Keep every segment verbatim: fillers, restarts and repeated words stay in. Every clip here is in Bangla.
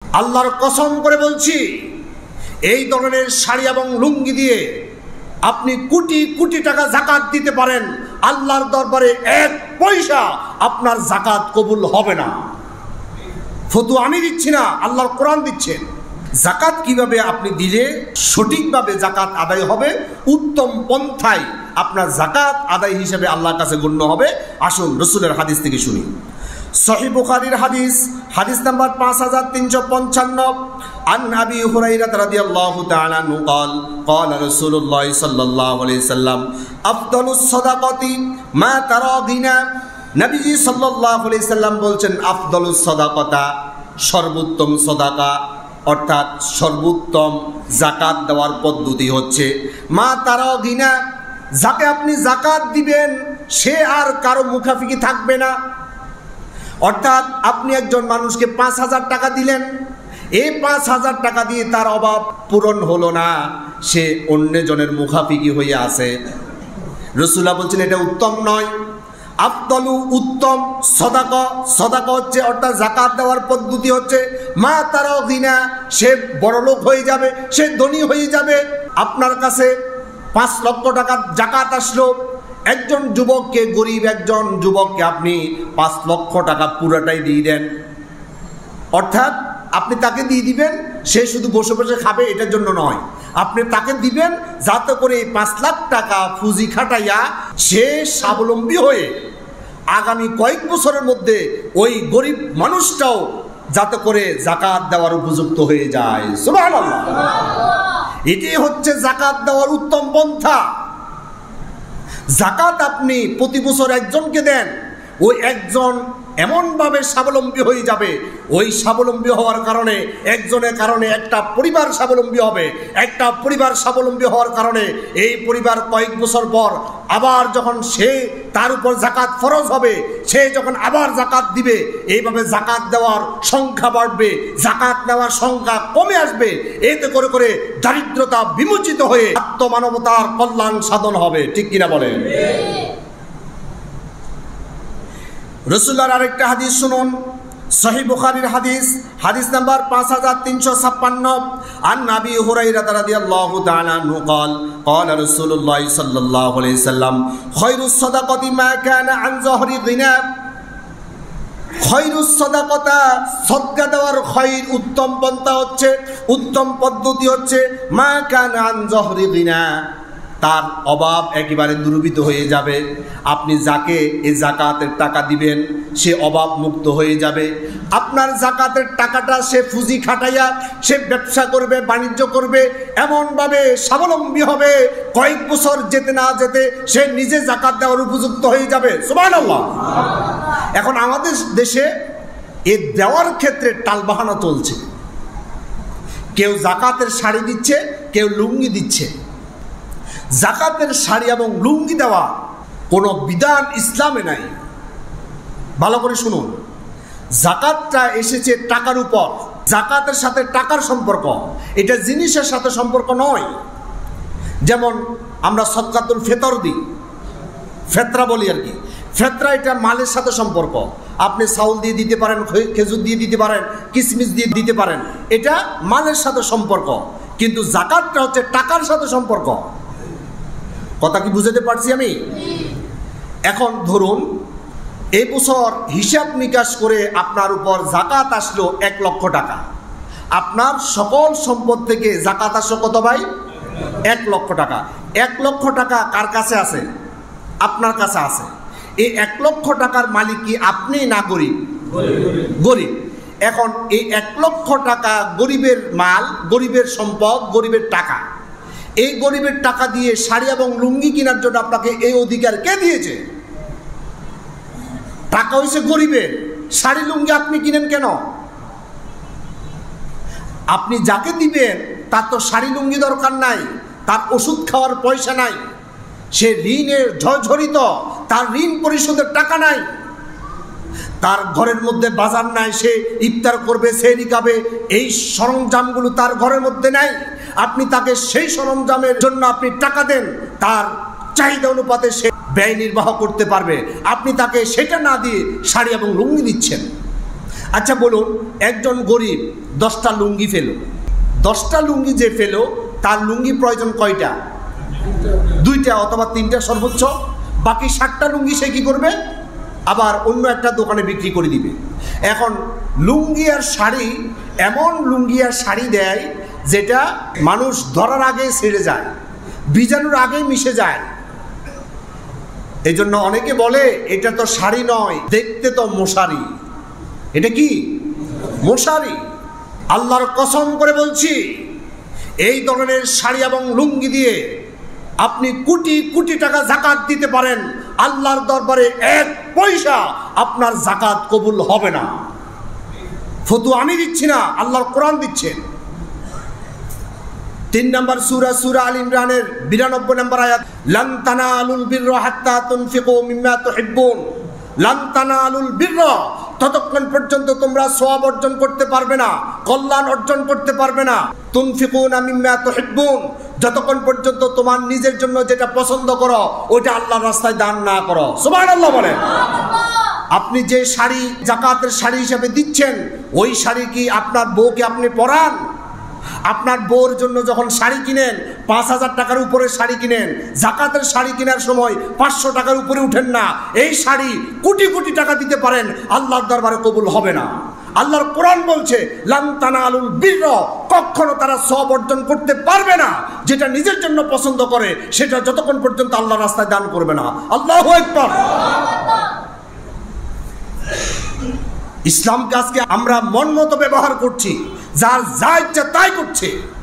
আল্লাহর কসম করে বলছি, এই ধরনের শাড়ি এবং লুঙ্গি দিয়ে আপনি কোটি কোটি টাকা যাকাত দিতে পারেন, আল্লাহর দরবারে এক পয়সা আপনার যাকাত কবুল হবে না। ফতোয়া আমি দিচ্ছি না, আল্লাহর কোরআন দিচ্ছেন। যাকাত কিভাবে আপনি দিলে সঠিকভাবে যাকাত আদায় হবে, উত্তম পন্থায় আপনার যাকাত আদায় হিসেবে আল্লাহর কাছে গণ্য হবে, আসুন রাসূলের হাদিস থেকে শুনি। সহিহ বুখারীর হাদিস, হাদিস নাম্বার পাঁচ হাজার তিনশো পঞ্চান্ন। আন আবি হুরায়রা রাদিয়াল্লাহু তাআলা আনহু قال قال رسول الله صلى الله عليه وسلم افضل الصدقه ما ترى غنى। নবীজি সাল্লাল্লাহু আলাইহি সাল্লাম বলছেন, আফদলুস সাদাকাতা, সর্বোত্তম সাদাকা অর্থাৎ সর্বোত্তম যাকাত দেওয়ার পদ্ধতি হচ্ছে মা তারা গিনা, যাকে আপনি যাকাত দিবেন সে আর কারো মুখাফিকি থাকবে না। অর্থাৎ আপনি একজন মানুষকে পাঁচ হাজার টাকা দিলেন, এই পাঁচ হাজার টাকা দিয়ে তার অভাব পূরণ হলো না, সে অন্যজনের মুখাফিকি হয়ে আছে। রাসূলুল্লাহ বলছেন এটা উত্তম নয়। আফদলু উত্তম সদাকা, সদাকা হচ্ছে অর্থাৎ যাকাত দেওয়ার পদ্ধতি হচ্ছে মা তারা গিনা, সে বড়লোক হয়ে যাবে, সে ধনী হয়ে যাবে। আপনার কাছে পাঁচ লক্ষ টাকার যাকাত আসলো, একজন যুবককে, গরিব একজন যুবককে আপনি পাঁচ লক্ষ টাকা পুরোটাই দিয়ে দেন। অর্থাৎ আপনি তাকে দিয়ে দিবেন, সে শুধু বসে বসে খাবে এটার জন্য নয়, আপনি তাকে দিবেন যাতে করে এই পাঁচ লাখ টাকা পুঁজি খাটাইয়া সে স্বাবলম্বী হয়ে আগামী কয়েক বছরের মধ্যে ওই গরিব মানুষটাও যাতে করে যাকাত দেওয়ার উপযুক্ত হয়ে যায়। সুবহানাল্লাহ। এটাই হচ্ছে যাকাত দেওয়ার উত্তম পন্থা। যাকাত আপনি প্রতি বছর একজনকে দেন, ওই একজন এমনভাবে স্বাবলম্বী হয়ে যাবে, ওই স্বাবলম্বী হওয়ার কারণে একজনের কারণে একটা পরিবার স্বাবলম্বী হবে, একটা পরিবার স্বাবলম্বী হওয়ার কারণে এই পরিবার কয়েক বছর পর আবার যখন সে তার উপর যাকাত ফরজ হবে, সে যখন আবার যাকাত দিবে, এইভাবে যাকাত দেওয়ার সংখ্যা বাড়বে, যাকাত নেওয়ার সংখ্যা কমে আসবে। এতে করে করে দারিদ্রতা বিমোচিত হয়ে আত্মমানবতার কল্যাণ সাধন হবে। ঠিক কিনা বলেন? রাসূলুল্লাহর আরেকটা হাদিস শুনুন, সহিহ বুখারীর হাদিস, হাদিস নাম্বার পাঁচ হাজার তিনশো ছাপ্পান্ন। আন আবি হুরায়রা রাদিয়াল্লাহু তাআলা আনহু قال قال رسول الله صلى الله عليه وسلم خير الصدقه ما كان عن ظهر غنى। খৈরুস সাদাকাতা, সদকা দেওয়ার খৈর উত্তম পন্থা হচ্ছে, উত্তম পদ্ধতি হচ্ছে মা কানা আন যহরি গিনা, তার অভাব একেবারে দূরীভূত হয়ে যাবে। আপনি যাকে এই যাকাতের টাকা দিবেন সে অভাব মুক্ত হয়ে যাবে। আপনার যাকাতের টাকাটা সে পুঁজি খাটাইয়া সে ব্যবসা করবে, বাণিজ্য করবে, এমনভাবে স্বাবলম্বী হবে, কয়েক বছর যেতে না যেতে সে নিজে যাকাত দেওয়ার উপযুক্ত হয়ে যাবে। সুবহানাল্লাহ। এখন আমাদের দেশে এ দেওয়ার ক্ষেত্রে টালবাহানা চলছে, কেউ যাকাতের শাড়ি দিচ্ছে, কেউ লুঙ্গি দিচ্ছে। যাকাতের শাড়ি এবং লুঙ্গি দেওয়া কোনো বিধান ইসলামে নাই। ভালো করে শুনুন, যাকাতটা এসেছে টাকার উপর, যাকাতের সাথে টাকার সম্পর্ক, এটা জিনিসের সাথে সম্পর্ক নয়। যেমন আমরা সদকাতুল ফিতর দিই, ফেতরা বলি আর কি, ফেতরা এটা মালের সাথে সম্পর্ক। আপনি চাউল দিয়ে দিতে পারেন, খেজুর দিয়ে দিতে পারেন, কিশমিশ দিয়ে দিতে পারেন, এটা মালের সাথে সম্পর্ক। কিন্তু যাকাতটা হচ্ছে টাকার সাথে সম্পর্ক। কথা কি বুঝাতে পারছি আমি? এখন ধরুন এই বছর হিসাব নিকাশ করে আপনার উপর যাকাত আসলো এক লক্ষ টাকা, আপনার সকল সম্পদ থেকে যাকাত আসলো কত ভাই? এক লক্ষ টাকা। এক লক্ষ টাকা কার কাছে আছে? আপনার কাছে আছে। এই এক লক্ষ টাকার মালিক কি আপনি না গরিব? গরিব। এখন এই এক লক্ষ টাকা গরিবের মাল, গরিবের সম্পদ, গরিবের টাকা। এই গরিবের টাকা দিয়ে শাড়ি এবং লুঙ্গি কেনার জন্য আপনাকে এই অধিকার কে দিয়েছে? টাকা হয়েছে গরিবের, শাড়ি লুঙ্গি আপনি কিনেন কেন? আপনি যাকে দিবেন তার তো শাড়ি লুঙ্গি দরকার নাই, তার ওষুধ খাওয়ার পয়সা নাই, সে ঋণের ঝড়ঝড়িত, তার ঋণ পরিশোধের টাকা নাই, তার ঘরের মধ্যে বাজার নাই, সে ইফতার করবে, সেহরি খাবে, এই সরঞ্জামগুলো তার ঘরের মধ্যে নাই। আপনি তাকে সেই সরঞ্জামের জন্য আপনি টাকা দেন, তার চাহিদা অনুপাতে সে ব্যয় নির্বাহ করতে পারবে। আপনি তাকে সেটা না দিয়ে শাড়ি এবং লুঙ্গি দিচ্ছেন। আচ্ছা বলুন, একজন গরিব দশটা লুঙ্গি ফেলো, দশটা লুঙ্গি যে ফেলো তার লুঙ্গি প্রয়োজন কয়টা? দুইটা অথবা তিনটা সর্বোচ্চ। বাকি ষাটটা লুঙ্গি সে কি করবে? আবার অন্য একটা দোকানে বিক্রি করে দিবে। এখন লুঙ্গি আর শাড়ি, এমন লুঙ্গি আর শাড়ি দেয় যেটা মানুষ ধরার আগে ছেড়ে যায়, বীজাণুর আগে মিশে যায়। এই জন্য অনেকে বলে এটা তো শাড়ি নয়, দেখতে তো মশারি। এটা কি? মশারি। আল্লাহর কসম করে বলছি, এই ধরনের শাড়ি এবং লুঙ্গি দিয়ে আপনি কোটি কোটি টাকা যাকাত দিতে পারেন, আল্লাহর দরবারে এক পয়সা আপনার যাকাত কবুল হবে না। ফতোয়া আমি দিচ্ছি না, আল্লাহর কোরআন দিচ্ছেন। তিন নম্বর সূরা সূরা আল ইমরানের বিরানব্বই নম্বর আয়াত, লান তানালুল বিররা হাত্তা তুনফিকু মিম্মা তুহিব্বুন। লান তানালুল বিররা, ততক্ষণ পর্যন্ত তোমরা সওয়াব অর্জন করতে পারবে না, কল্যাণ অর্জন করতে পারবে না। তুনফিকুনা মিম্মা তুহিব্বুন, যতক্ষণ পর্যন্ত তোমার নিজের জন্য যেটা পছন্দ করো ওটা আল্লাহর রাস্তায় দান না করো। সুবহানাল্লাহ বলেন। আপনি যে শাড়ি যাকাতের শাড়ি হিসেবে দিচ্ছেন, ওই শাড়ি কি আপনার বউকে আপনি পরান? আপনার বউর জন্য যখন শাড়ি কিনেন, পাঁচ হাজার টাকার উপরে শাড়ি কিনেন, যাকাতের শাড়ি কেনার সময় পাঁচশো টাকার উপরে উঠেন না। এই শাড়ি কোটি কোটি টাকা দিতে পারেন, আল্লাহর দরবারে কবুল হবে না। আল্লাহর কোরআন বলছে, লান তানালুল বিররা, কখনো তারা সওয়াব অর্জন করতে পারবে না যেটা নিজের জন্য পছন্দ করে, সেটা যতক্ষণ পর্যন্ত আল্লাহর রাস্তায় দান করবে না। আল্লাহু আকবার। ইসলামকে আজকে আমরা মন মতো ব্যবহার করছি, যার যা ইচ্ছা তাই করছে।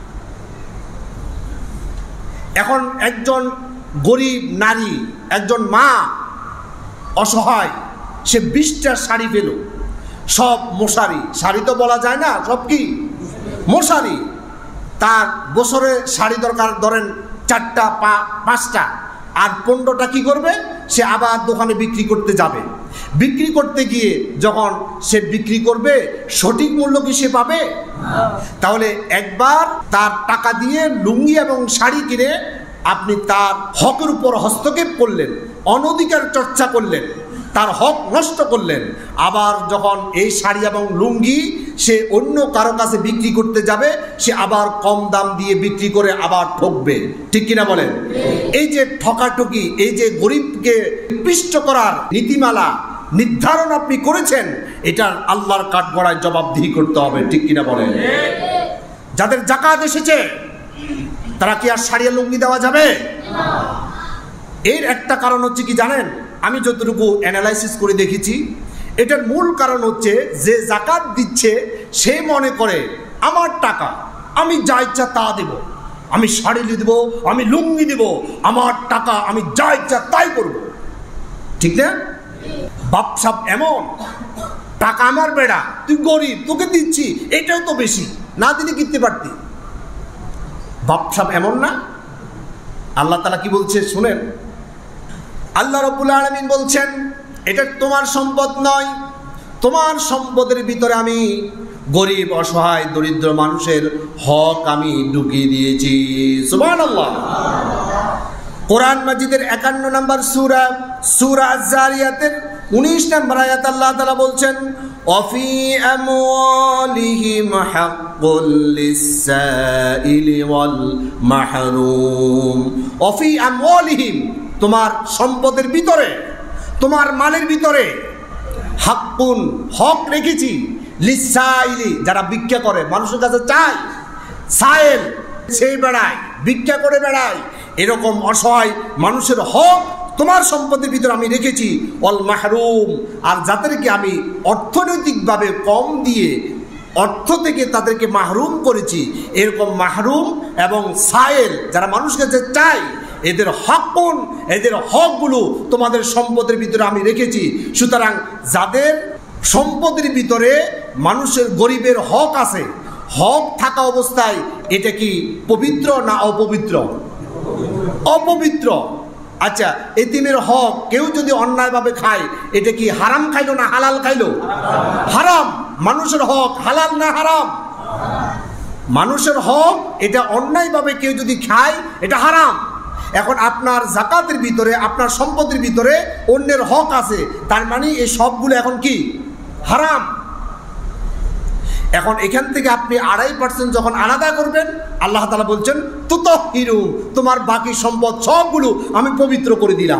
এখন একজন গরিব নারী, একজন মা অসহায়, সে বিশটা শাড়ি পেল, সব মশারি। শাড়ি তো বলা যায় না, সব কি মশারি। তার বছরে শাড়ি দরকার ধরেন চারটা পা পাঁচটা, আর পনেরোটা কি করবে? সে আবার দোকানে বিক্রি করতে যাবে। বিক্রি করতে গিয়ে যখন সে বিক্রি করবে, সঠিক মূল্য কি সে পাবে? তাহলে একবার তার টাকা দিয়ে লুঙ্গি এবং শাড়ি কিনে আপনি তার হকের উপর হস্তক্ষেপ করলেন, অনধিকার চর্চা করলেন, তার হক নষ্ট করলেন। আবার যখন এই শাড়ি এবং লুঙ্গি সে অন্য কারো কাছে বিক্রি করতে যাবে, সে আবার কম দাম দিয়ে বিক্রি করে আবার ঠকবে। ঠিক কিনা বলেন? এই যে ঠকাঠকি, এই যে গরিবকে পিষ্ট করার নীতিমালা নির্ধারণ আপনি করেছেন, এটার আল্লাহর কাঠগড়ায় জবাবদিহি করতে হবে। ঠিক কিনা বলেন? যাদের যাকাত এসেছে তারা কি আর শাড়ি লুঙ্গি দেওয়া যাবে? এর একটা কারণ হচ্ছে কি জানেন? আমি যতটুকু অ্যানালাইসিস করে দেখেছি, এটার মূল কারণ হচ্ছে যে যাকাত দিচ্ছে সে মনে করে আমার টাকা, আমি যা ইচ্ছা তা দেব, আমি শাড়ি দেব, আমি লুঙ্গি দেব, আমার টাকা, আমি যা ইচ্ছা তাই করব। ঠিক না? বাপসাপ এমন, টাকা আমার বেড়া, তুই গরিব, তোকে দিচ্ছি, এটাও তো বেশি, না দিলে কিনতে পারতি। বাপসাপ এমন না? আল্লাহ তাআলা কি বলছে শুনেন। আল্লাহ রাব্বুল আলামিন বলছেন, এটা তোমার সম্পদ নয়, তোমার সম্পদের ভিতরে আমি গরিব, অসহায়, দরিদ্র মানুষের হক আমি ঢুকিয়ে দিয়েছি। সুবহানাল্লাহ। কোরআন মাজিদের একান্ন নম্বর সূরা সূরা আয-যারিয়াতের উনিশ নম্বর আয়াত আল্লাহ তাআলা বলছেন, ওয়াফি আমওয়ালিহিম হাক্কুল লিস-সাইলি ওয়াল মাহরুম। ওয়াফি আমওয়ালিহিম, তোমার সম্পদের ভিতরে, তোমার মালের ভিতরে হাক্কুন, হক রেখেছি, লিস-সাইলি, যারা ভিক্ষা করে, মানুষের কাছে চায়, সাইল সেই বেড়ায়, ভিক্ষা করে বেড়ায়, এরকম অসহায় মানুষের হক তোমার সম্পদের ভিতরে আমি রেখেছি। ওয়াল মাহরুম, আর যাদেরকে আমি অর্থনৈতিকভাবে কম দিয়ে অর্থ থেকে তাদেরকে মাহরুম করেছি, এরকম মাহরুম এবং সাইল যারা মানুষের কাছে চায়, এদের হকুন, এদের হকগুলো তোমাদের সম্পদের ভিতরে আমি রেখেছি। সুতরাং যাদের সম্পদের ভিতরে মানুষের গরিবের হক আছে, হক থাকা অবস্থায় এটা কি পবিত্র না অপবিত্র? অপবিত্র। আচ্ছা, এতিমের হক কেউ যদি অন্যায়ভাবে খায়, এটা কি হারাম খাইলো না হালাল খাইলো? হারাম। মানুষের হক হালাল না হারাম? মানুষের হক, এটা অন্যায়ভাবে কেউ যদি খায় এটা হারাম। এখন আপনার যাকাতের ভিতরে, আপনার সম্পদের ভিতরে অন্যের হক আছে, তার মানে এই সবগুলো এখন কি হারাম। এখন এখান থেকে আপনি আড়াই পার্সেন্ট যখন আলাদা করবেন, আল্লাহ তাআলা বলছেন তুতাহহিরু, তোমার বাকি সম্পদ সবগুলো আমি পবিত্র করে দিলাম।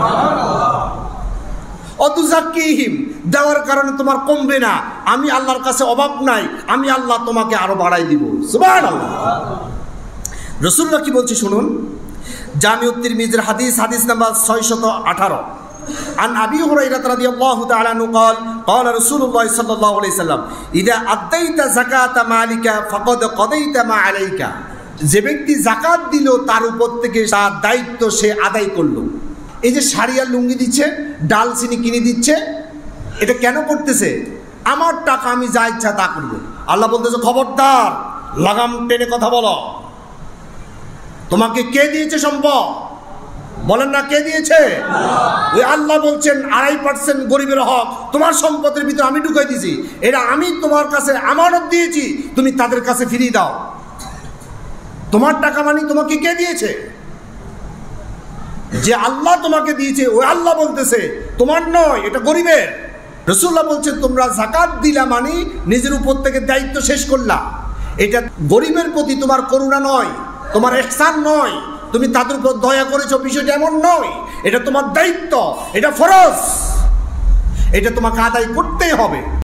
অতুজাক্কিহিম, দেওয়ার কারণে তোমার কমবে না, আমি আল্লাহর কাছে অভাব নাই, আমি আল্লাহ তোমাকে আরো বাড়াই দিব। সুবহানাল্লাহ। রাসূলুল্লাহ কি বলছে শুনুন, জামিউত তিরমিজির হাদিস, হাদিস নাম্বার ছয়শত আঠারো। عن أبي هريرة رضي الله تعالى عنه قال قال رسول الله صلى الله عليه وسلم إذا أديت زكاة مالك فقد قضيت ما عليك, যে ব্যক্তি যাকাত দিল তার উপর থেকে তার দায়িত্ব সে আদায় করলো। এই যে শাড়ি আর লুঙ্গি দিচ্ছে, ডাল চিনি কিনে দিচ্ছে, এটা কেন করতেছে? আমার টাকা আমি যা ইচ্ছা তা করবো। আল্লাহ বলতেছে খবরদার, লাগাম টেনে কথা বলো। তোমাকে কে দিয়েছে সম্পদ? বলেন না কে দিয়েছে? ওই আল্লাহ বলছেন আড়াই পার্সেন্ট গরিবের হক তোমার সম্পদের ভিতরে আমি ঢুকাই দিয়েছি, এটা আমি তোমার কাছে আমানত দিয়েছি, তুমি তাদের কাছে ফিরিয়ে দাও। তোমার টাকা মানে তোমাকে কে দিয়েছে? যে আল্লাহ তোমাকে দিয়েছে ওই আল্লাহ বলতেছে তোমার নয়, এটা গরিবের। রাসূলুল্লাহ বলছে তোমরা যাকাত দিলা মানে নিজের উপর থেকে দায়িত্ব শেষ করলা। এটা গরিবের প্রতি তোমার করুণা নয়, তোমার ইহসান নয়, তুমি তাদের উপর দয়া করেছো, বিষয়টা এমন নয়। এটা তোমার দায়িত্ব, এটা ফরজ, এটা তোমাকে আদায় করতেই হবে।